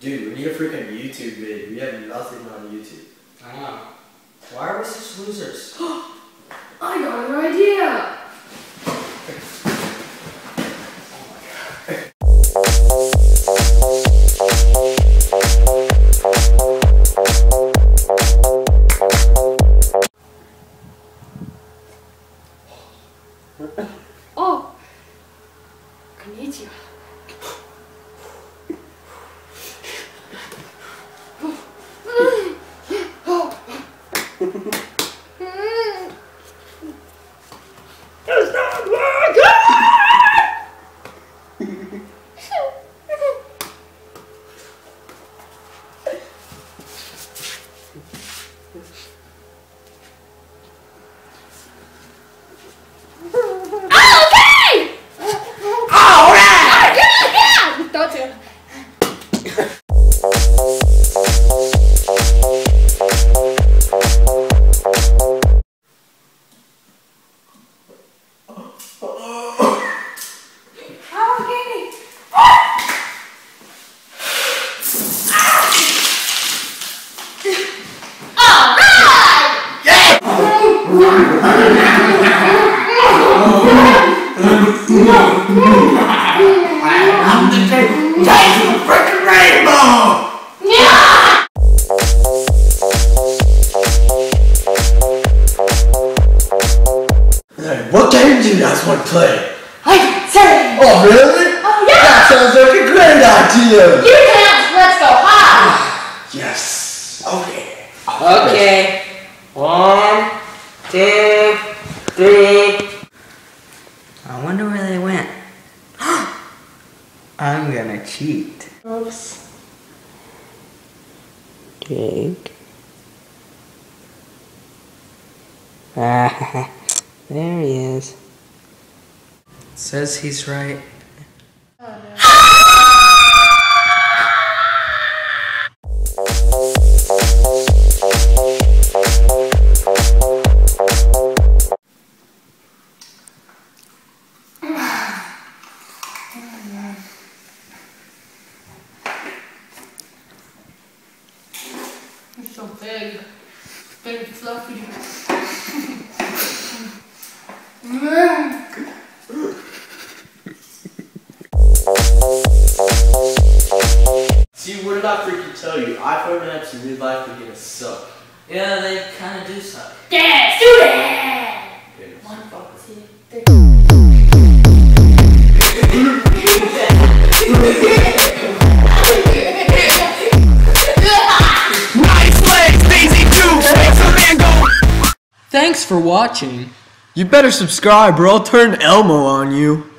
Dude, we need a freaking YouTube vid. We have nothing on YouTube. I know. Why are we such losers? I got an idea! Oh! Konnichiwa. It's not working! I'm the chase of the freaking rainbow! Yeah! Hey, what game do you guys want to play? I say! Oh, really? Oh, yeah! That sounds like a great idea! You count, let's go high! Yes. Okay. Okay. 1, 2, 3. I wonder where they went. I'm gonna cheat. Oops. Jake. Ah, there he is. Says he's right. Oh, no. It's so big. Big and fluffy. See, what did I freaking tell you? iPhone apps in real life are gonna suck. Yeah, they kinda do suck. Yeah, do that! 1, 2, 3. Thanks for watching. You better subscribe or I'll turn Elmo on you.